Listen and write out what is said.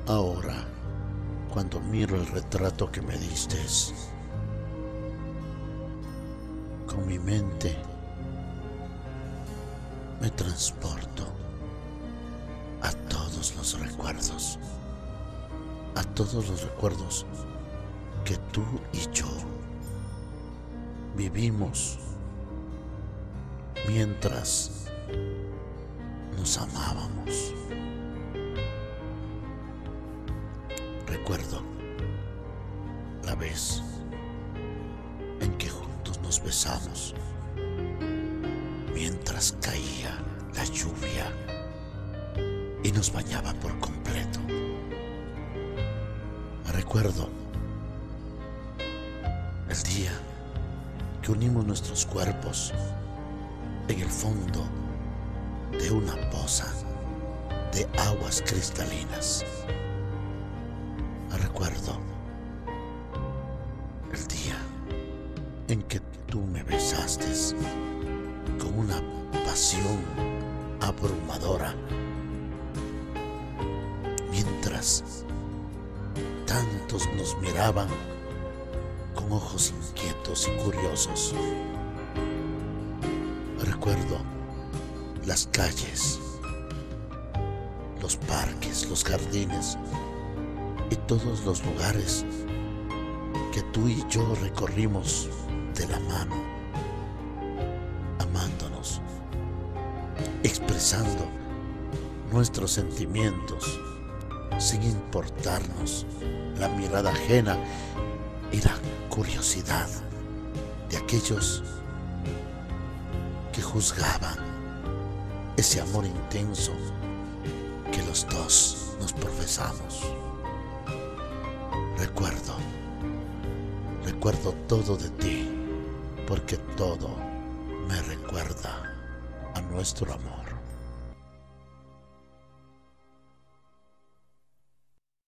Ahora, cuando miro el retrato que me diste, con mi mente me transporto a todos los recuerdos, que tú y yo vivimos mientras nos amábamos. Recuerdo la vez en que juntos nos besamos mientras caía la lluvia y nos bañaba por completo. Recuerdo el día que unimos nuestros cuerpos en el fondo de una poza de aguas cristalinas. Recuerdo el día en que tú me besaste con una pasión abrumadora, mientras tantos nos miraban con ojos inquietos y curiosos. Recuerdo las calles, los parques, los jardines y todos los lugares que tú y yo recorrimos de la mano, amándonos, expresando nuestros sentimientos sin importarnos la mirada ajena y la curiosidad de aquellos que juzgaban ese amor intenso que los dos nos profesamos. Recuerdo todo de ti, porque todo me recuerda a nuestro amor.